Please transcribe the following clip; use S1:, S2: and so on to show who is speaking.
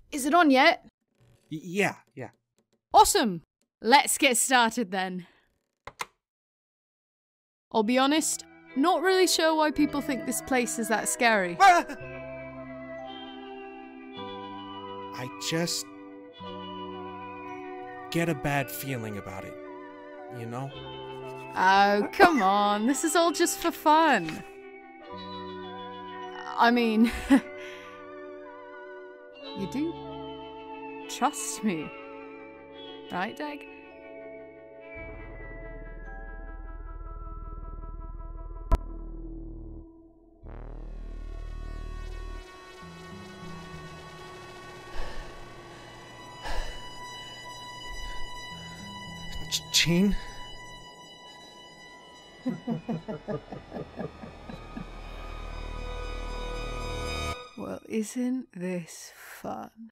S1: Is it on yet?
S2: Yeah.
S1: Awesome! Let's get started then. I'll be honest, not really sure why people think this place is that scary.
S2: I just get a bad feeling about it, you know?
S1: Oh, come on, this is all just for fun. I mean, you do trust me, right, Dag?
S2: Jean?
S1: Well, isn't this fun?